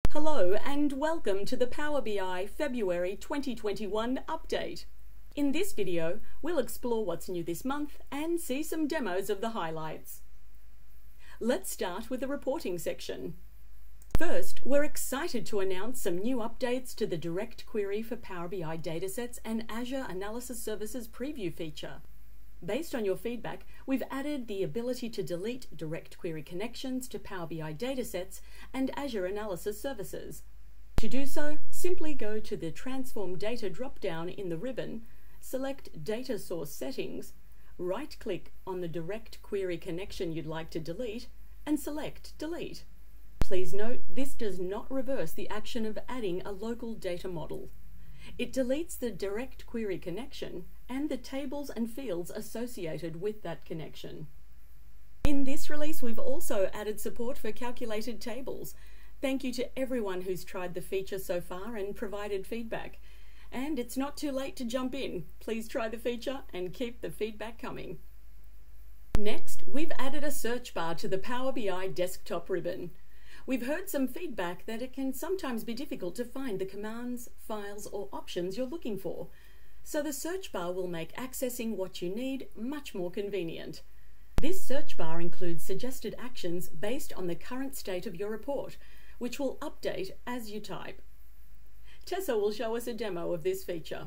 Hello and welcome to the Power BI February 2021 update. In this video, we'll explore what's new this month and see some demos of the highlights. Let's start with the reporting section. First, we're excited to announce some new updates to the DirectQuery for Power BI datasets and Azure Analysis Services preview feature. Based on your feedback, we've added the ability to delete DirectQuery connections to Power BI datasets and Azure Analysis Services. To do so, simply go to the Transform Data drop-down in the ribbon, select Data Source Settings, right-click on the DirectQuery connection you'd like to delete, and select Delete. Please note, this does not reverse the action of adding a local data model. It deletes the DirectQuery connection and the tables and fields associated with that connection. In this release, we've also added support for calculated tables. Thank you to everyone who's tried the feature so far and provided feedback. And it's not too late to jump in. Please try the feature and keep the feedback coming. Next, we've added a search bar to the Power BI desktop ribbon. We've heard some feedback that it can sometimes be difficult to find the commands, files, or options you're looking for. So the search bar will make accessing what you need much more convenient. This search bar includes suggested actions based on the current state of your report, which will update as you type. Tessa will show us a demo of this feature.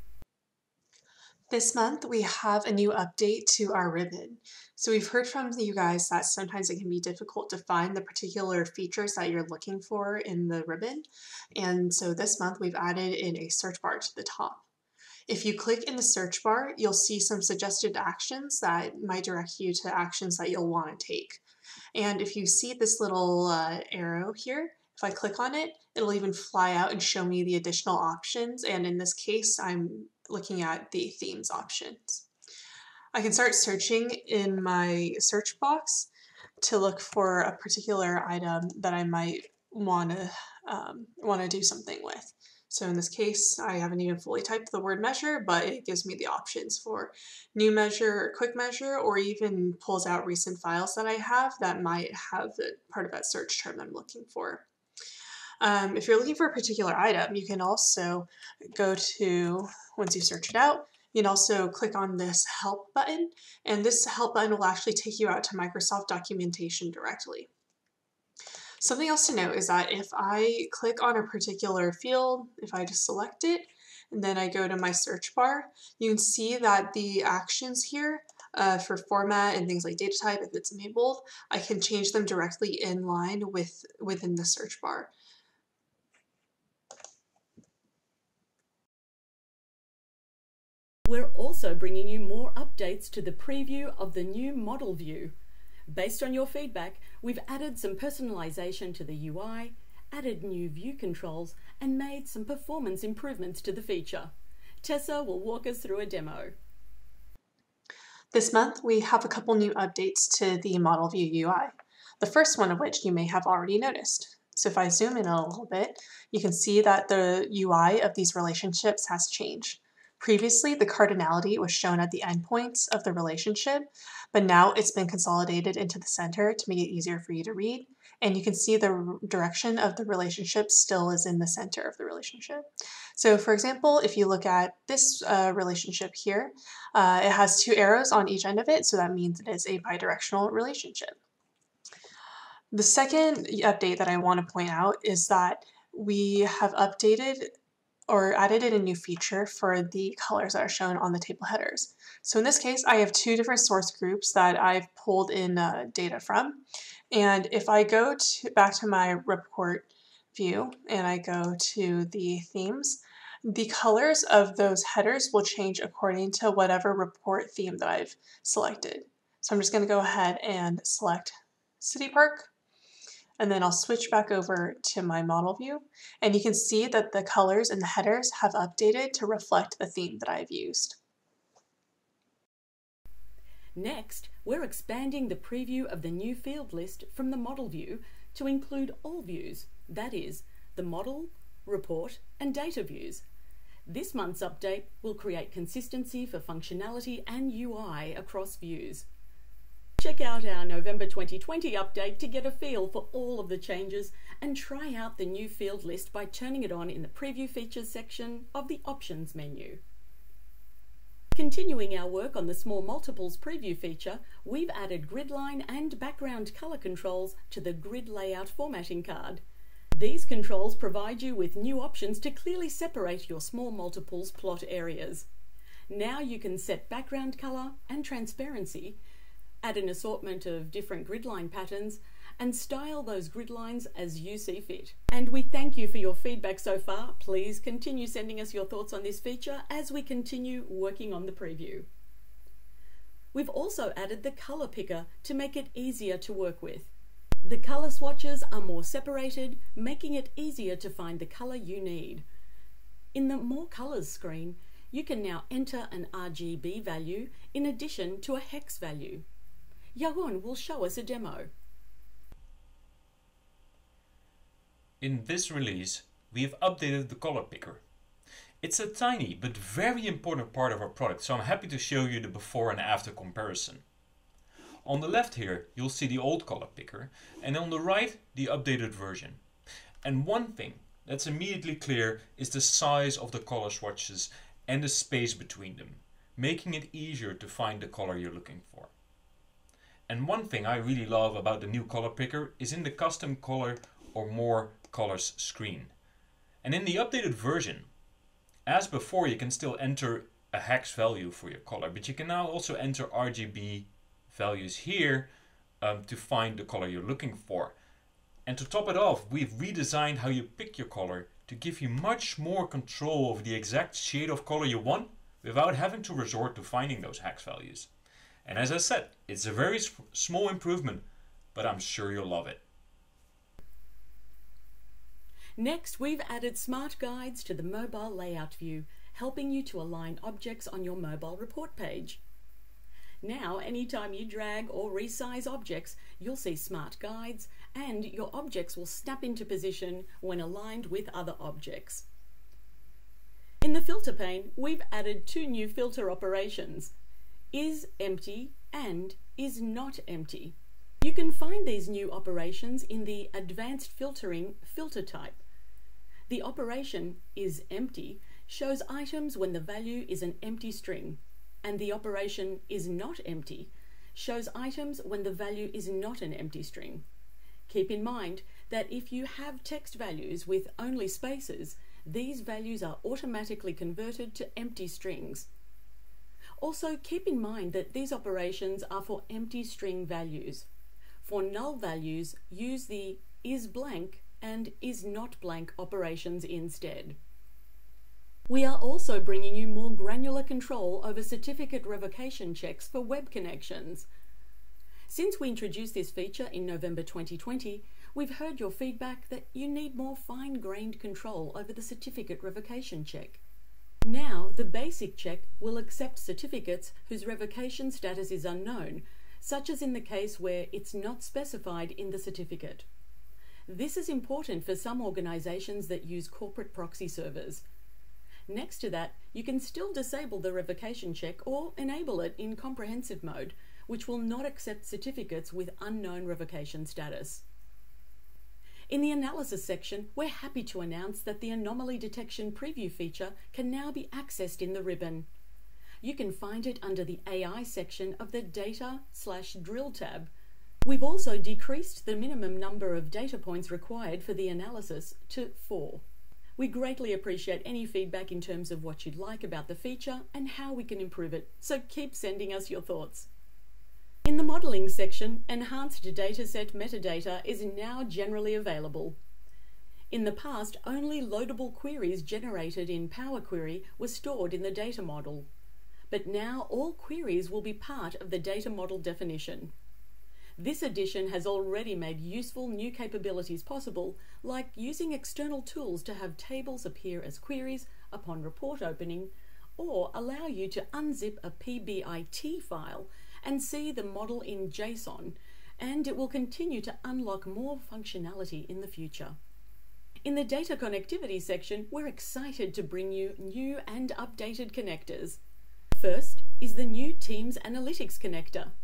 This month, we have a new update to our ribbon. So we've heard from you guys that sometimes it can be difficult to find the particular features that you're looking for in the ribbon. And so this month, we've added in a search bar to the top. If you click in the search bar, you'll see some suggested actions that might direct you to actions that you'll want to take. And if you see this little arrow here, if I click on it, it'll even fly out and show me the additional options. And in this case, I'm looking at the themes options. I can start searching in my search box to look for a particular item that I might want to do something with. So in this case, I haven't even fully typed the word measure, but it gives me the options for new measure or quick measure, or even pulls out recent files that I have that might have part of that search term I'm looking for. If you're looking for a particular item, you can also go to, once you search it out, you can also click on this help button, and this help button will actually take you out to Microsoft documentation directly. Something else to note is that if I click on a particular field, if I just select it, and then I go to my search bar, you can see that the actions here for format and things like data type, if it's enabled, I can change them directly in line within the search bar. We're also bringing you more updates to the preview of the new model view. Based on your feedback, we've added some personalization to the UI, added new view controls, and made some performance improvements to the feature. Tessa will walk us through a demo. This month, we have a couple new updates to the model view UI, the first one of which you may have already noticed. So if I zoom in a little bit, you can see that the UI of these relationships has changed. Previously, the cardinality was shown at the endpoints of the relationship, but now it's been consolidated into the center to make it easier for you to read. And you can see the direction of the relationship still is in the center of the relationship. So for example, if you look at this relationship here, it has two arrows on each end of it, so that means it is a bidirectional relationship. The second update that I want to point out is that we have updated or added in a new feature for the colors that are shown on the table headers. So in this case, I have two different source groups that I've pulled in data from. And if I go back to my report view and I go to the themes, the colors of those headers will change according to whatever report theme that I've selected. So I'm just going to go ahead and select City Park. And then I'll switch back over to my model view, and you can see that the colors in the headers have updated to reflect the theme that I've used. Next, we're expanding the preview of the new field list from the model view to include all views, that is, the model, report, and data views. This month's update will create consistency for functionality and UI across views. Check out our November 2020 update to get a feel for all of the changes and try out the new field list by turning it on in the Preview Features section of the Options menu. Continuing our work on the Small Multiples preview feature, we've added gridline and background color controls to the grid layout formatting card. These controls provide you with new options to clearly separate your small multiples plot areas. Now you can set background color and transparency, add an assortment of different gridline patterns, and style those gridlines as you see fit. And we thank you for your feedback so far. Please continue sending us your thoughts on this feature as we continue working on the preview. We've also added the color picker to make it easier to work with. The color swatches are more separated, making it easier to find the color you need. In the More Colors screen, you can now enter an RGB value in addition to a hex value. Yaron will show us a demo. In this release, we have updated the color picker. It's a tiny but very important part of our product, so I'm happy to show you the before and after comparison. On the left here, you'll see the old color picker, and on the right, the updated version. And one thing that's immediately clear is the size of the color swatches and the space between them, making it easier to find the color you're looking for. And one thing I really love about the new color picker is in the custom color or more colors screen. And in the updated version, as before, you can still enter a hex value for your color, but you can now also enter RGB values here to find the color you're looking for. And to top it off, we've redesigned how you pick your color to give you much more control over the exact shade of color you want without having to resort to finding those hex values. And as I said, it's a very small improvement, but I'm sure you'll love it. Next, we've added smart guides to the mobile layout view, helping you to align objects on your mobile report page. Now, anytime you drag or resize objects, you'll see smart guides, and your objects will snap into position when aligned with other objects. In the filter pane, we've added two new filter operations, isEmpty and isNotEmpty. You can find these new operations in the Advanced Filtering filter type. The operation isEmpty shows items when the value is an empty string, and the operation isNotEmpty shows items when the value is not an empty string. Keep in mind that if you have text values with only spaces, these values are automatically converted to empty strings. Also, keep in mind that these operations are for empty string values. For null values, use the isBlank and isNotBlank operations instead. We are also bringing you more granular control over certificate revocation checks for web connections. Since we introduced this feature in November 2020, we've heard your feedback that you need more fine-grained control over the certificate revocation check. Now, the basic check will accept certificates whose revocation status is unknown, such as in the case where it's not specified in the certificate. This is important for some organizations that use corporate proxy servers. Next to that, you can still disable the revocation check or enable it in comprehensive mode, which will not accept certificates with unknown revocation status. In the analysis section, we're happy to announce that the anomaly detection preview feature can now be accessed in the ribbon. You can find it under the AI section of the Data/Drill tab. We've also decreased the minimum number of data points required for the analysis to 4. We greatly appreciate any feedback in terms of what you'd like about the feature and how we can improve it, so keep sending us your thoughts. In the modeling section, enhanced dataset metadata is now generally available. In the past, only loadable queries generated in Power Query were stored in the data model, but now all queries will be part of the data model definition. This addition has already made useful new capabilities possible, like using external tools to have tables appear as queries upon report opening, or allow you to unzip a PBIT file and see the model in JSON, and it will continue to unlock more functionality in the future. In the data connectivity section, we're excited to bring you new and updated connectors. First is the new Teams Analytics connector.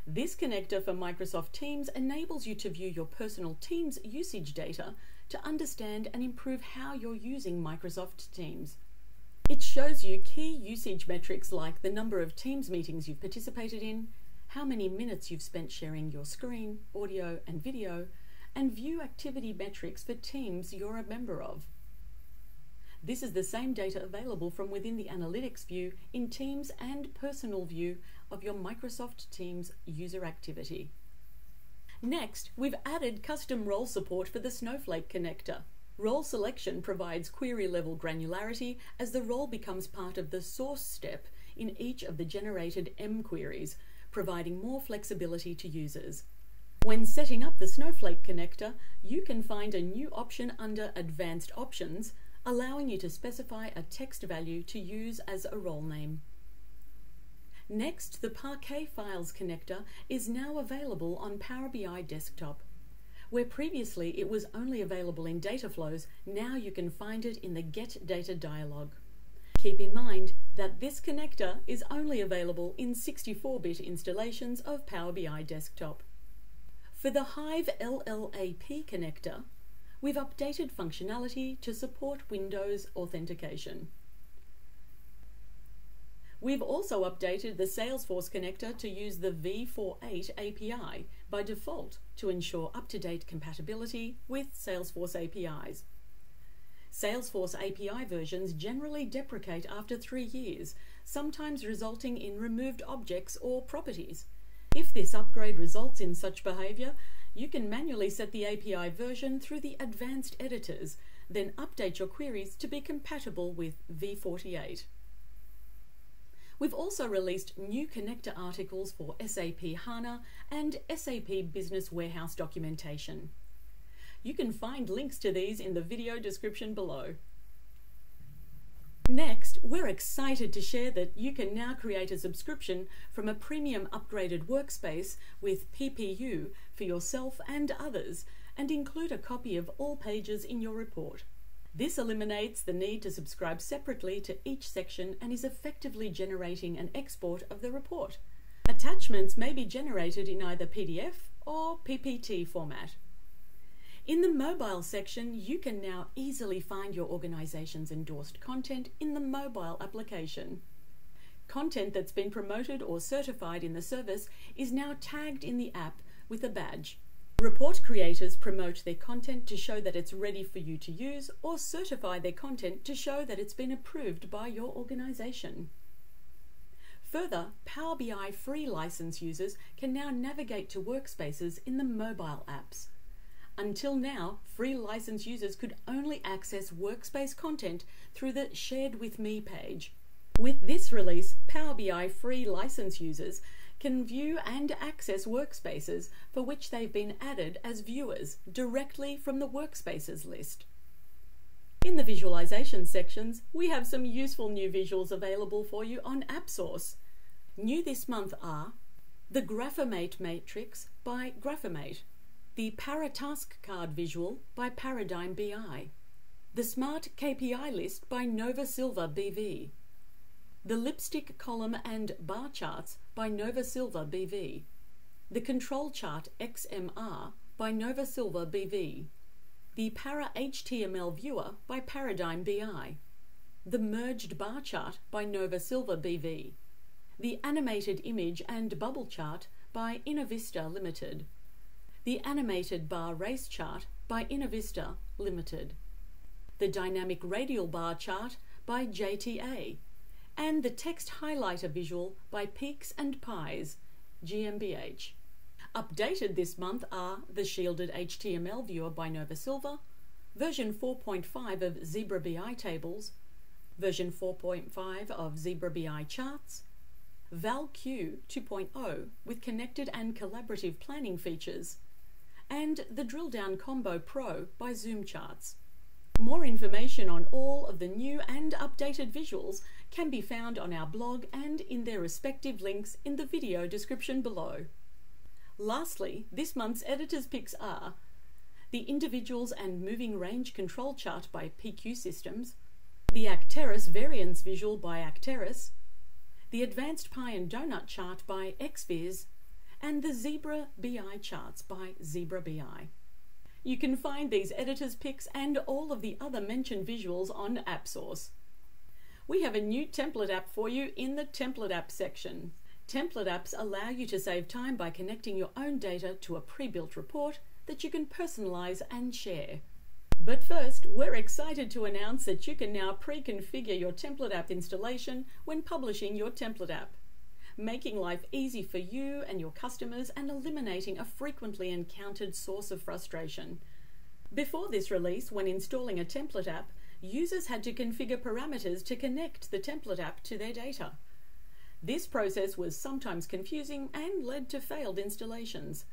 This connector for Microsoft Teams enables you to view your personal Teams usage data to understand and improve how you're using Microsoft Teams. It shows you key usage metrics like the number of Teams meetings you've participated in, how many minutes you've spent sharing your screen, audio and video, and view activity metrics for teams you're a member of. This is the same data available from within the Analytics view in Teams and Personal view of your Microsoft Teams user activity. Next, we've added custom role support for the Snowflake connector. Role selection provides query-level granularity as the role becomes part of the source step in each of the generated M queries, providing more flexibility to users. When setting up the Snowflake connector, you can find a new option under Advanced Options, allowing you to specify a text value to use as a role name. Next, the Parquet Files connector is now available on Power BI Desktop. Where previously it was only available in data flows, now you can find it in the Get Data dialog. Keep in mind that this connector is only available in 64-bit installations of Power BI Desktop. For the Hive LLAP connector, we've updated functionality to support Windows Authentication. We've also updated the Salesforce connector to use the v48 API by default to ensure up-to-date compatibility with Salesforce APIs. Salesforce API versions generally deprecate after 3 years, sometimes resulting in removed objects or properties. If this upgrade results in such behavior, you can manually set the API version through the advanced editors, then update your queries to be compatible with v48. We've also released new connector articles for SAP HANA and SAP Business Warehouse documentation. You can find links to these in the video description below. Next, we're excited to share that you can now create a subscription from a premium upgraded workspace with PPU for yourself and others, and include a copy of all pages in your report. This eliminates the need to subscribe separately to each section and is effectively generating an export of the report. Attachments may be generated in either PDF or PPT format. In the mobile section, you can now easily find your organization's endorsed content in the mobile application. Content that's been promoted or certified in the service is now tagged in the app with a badge. Report creators promote their content to show that it's ready for you to use, or certify their content to show that it's been approved by your organization. Further, Power BI free license users can now navigate to workspaces in the mobile apps. Until now, free license users could only access workspace content through the Shared With Me page. With this release, Power BI free license users can view and access workspaces for which they've been added as viewers directly from the workspaces list. In the visualization sections, we have some useful new visuals available for you on AppSource. New this month are the Graphomate matrix by Graphomate, the Paratask card visual by Paradigm BI, the Smart KPI list by Nova Silver BV, the Lipstick column and bar charts by Nova Silver BV, the Control Chart XMR by Nova Silver BV, the Para HTML Viewer by Paradigm BI, the Merged Bar Chart by Nova Silver BV, the Animated Image and Bubble Chart by Innovista Limited, the Animated Bar Race Chart by Innovista Limited, the Dynamic Radial Bar Chart by JTA, and the Text Highlighter Visual by Peaks and Pies, GmbH. Updated this month are the Shielded HTML Viewer by Nova Silver, version 4.5 of Zebra BI Tables, version 4.5 of Zebra BI Charts, ValQ 2.0 with connected and collaborative planning features, and the Drill Down Combo Pro by Zoom Charts. More information on all of the new and updated visuals can be found on our blog and in their respective links in the video description below. Lastly, this month's editor's picks are the Individuals and Moving Range Control Chart by PQ Systems, the Acteris Variance Visual by Acteris, the Advanced Pie and Donut Chart by XViz, and the Zebra BI charts by Zebra BI. You can find these editors' picks and all of the other mentioned visuals on AppSource. We have a new template app for you in the Template App section. Template apps allow you to save time by connecting your own data to a pre-built report that you can personalize and share. But first, we're excited to announce that you can now pre-configure your template app installation when publishing your template app, making life easy for you and your customers and eliminating a frequently encountered source of frustration. Before this release, when installing a template app, users had to configure parameters to connect the template app to their data. This process was sometimes confusing and led to failed installations.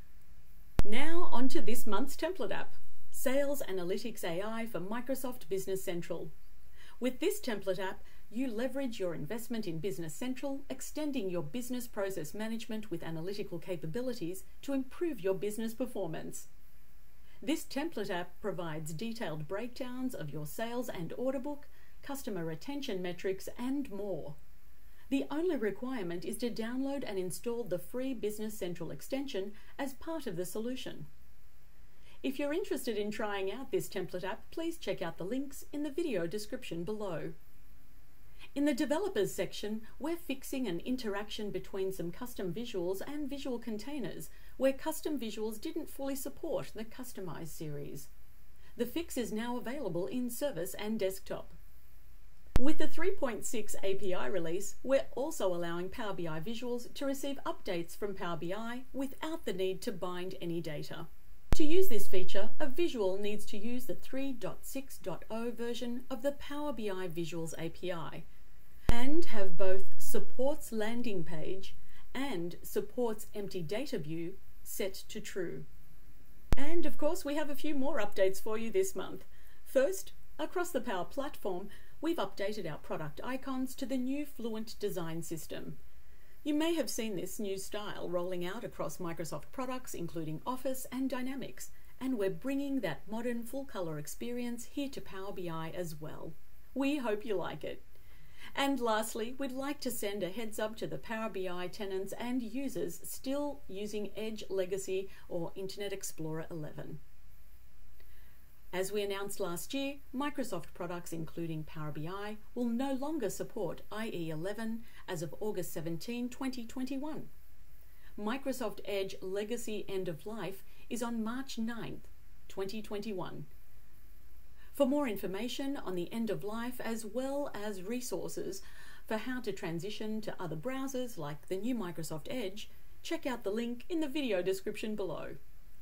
Now on to this month's template app, Sales Analytics AI for Microsoft Business Central. With this template app, you leverage your investment in Business Central, extending your business process management with analytical capabilities to improve your business performance. This template app provides detailed breakdowns of your sales and order book, customer retention metrics, and more. The only requirement is to download and install the free Business Central extension as part of the solution. If you're interested in trying out this template app, please check out the links in the video description below. In the Developers section, we're fixing an interaction between some custom visuals and visual containers where custom visuals didn't fully support the Customize series. The fix is now available in Service and Desktop. With the 3.6 API release, we're also allowing Power BI visuals to receive updates from Power BI without the need to bind any data. To use this feature, a visual needs to use the 3.6.0 version of the Power BI Visuals API and have both supports landing page and supports empty data view set to true. And of course, we have a few more updates for you this month. First, across the Power Platform, we've updated our product icons to the new Fluent design system. You may have seen this new style rolling out across Microsoft products, including Office and Dynamics, and we're bringing that modern full-color experience here to Power BI as well. We hope you like it. And lastly, we'd like to send a heads up to the Power BI tenants and users still using Edge Legacy or Internet Explorer 11. As we announced last year, Microsoft products including Power BI will no longer support IE 11 as of August 17, 2021. Microsoft Edge Legacy End of Life is on March 9, 2021. For more information on the end of life as well as resources for how to transition to other browsers like the new Microsoft Edge, check out the link in the video description below.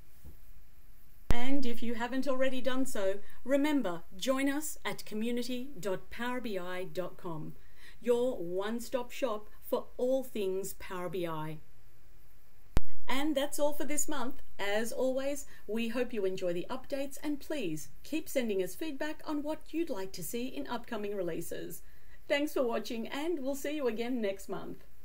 And if you haven't already done so, remember, join us at community.powerbi.com, your one-stop shop for all things Power BI. And that's all for this month. As always, we hope you enjoy the updates and please keep sending us feedback on what you'd like to see in upcoming releases. Thanks for watching and we'll see you again next month.